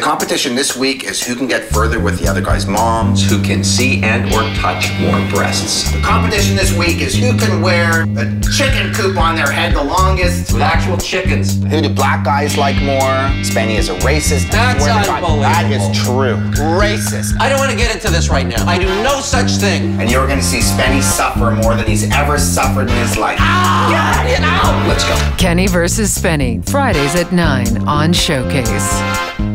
competition this week is who can get further with the other guy's moms, who can see and or touch more breasts. The competition this week is who can wear a chicken coop on their head the longest. With actual chickens. Who do black guys like more? Spenny is a racist. That's unbelievable. That is true. Racist. I don't want to get into this right now. I do no such thing. And you're going to see Spenny suffer more than he's ever suffered in his life. Ah! Get out! Let's go. Kenny versus Spenny, Fridays at 9 on Showcase.